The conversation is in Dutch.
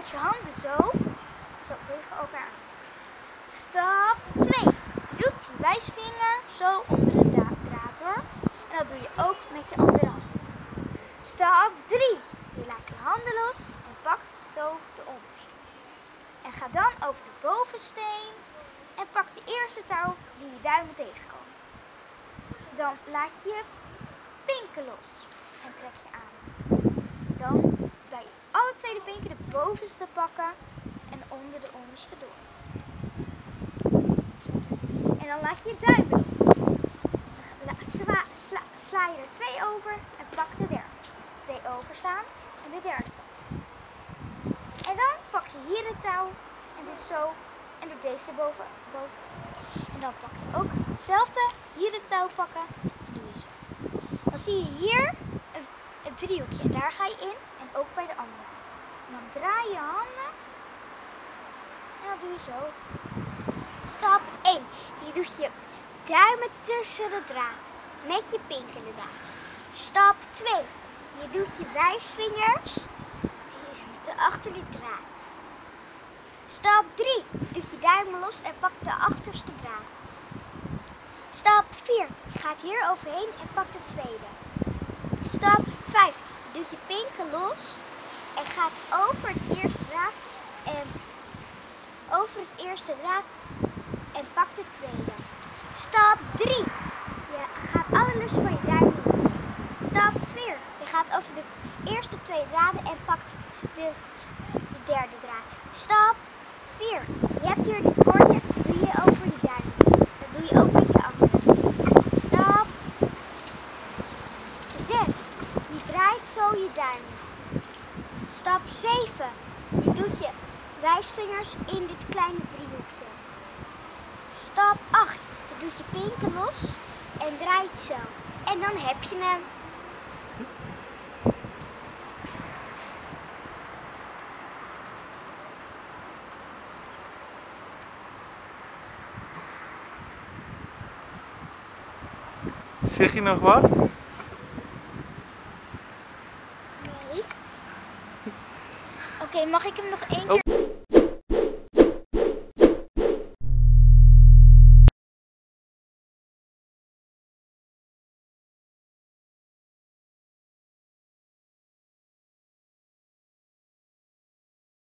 houdt je handen zo tegen elkaar aan. Stap 2. Je doet je wijsvinger zo onder de draad door. En dat doe je ook met je andere hand. Stap 3. Je laat je handen los en pakt zo de onderste. En ga dan over de bovensteen en pak de eerste touw die je duimen tegenkomen. Dan laat je je pinken los en trek je aan. Dan bij je alle twee de pinken de bovenste pakken en onder de onderste door. En dan laat je je duim los. Sla je er 2 over en pak de derde. 2 overslaan en de derde. En dan pak je hier de touw en doe zo en doe deze erboven. En dan pak je ook hetzelfde, hier de touw pakken en doe je zo. Dan zie je hier een driehoekje en daar ga je in en ook bij de andere. En dan draai je handen en dan doe je zo. Stap 1. Je doet je duimen tussen de draad met je pinken erbij. Stap 2. Je doet je wijsvingers achter die draad. Stap 3. Je doet je duimen los en pak de achterste draad. Stap 4. Je gaat hier overheen en pak de tweede. Stap 5. Je doet je pinken los en gaat over het eerste draad en pak de tweede. Stap 3. Je gaat alles van je duimen los. Stap 4. Je gaat over de eerste 2 draden en pakt de derde draad. Stap 4. Je hebt hier dit koordje, doe je over je duimen. Dat doe je ook met je andere. Stap 6. Je draait zo je duimen. Stap 7. Je doet je wijsvingers in dit kleine driehoekje. Stap 8. Je doet je pinken los en draait zo. En dan heb je hem. Zeg je nog wat? Nee. Oké, mag ik hem nog één keer?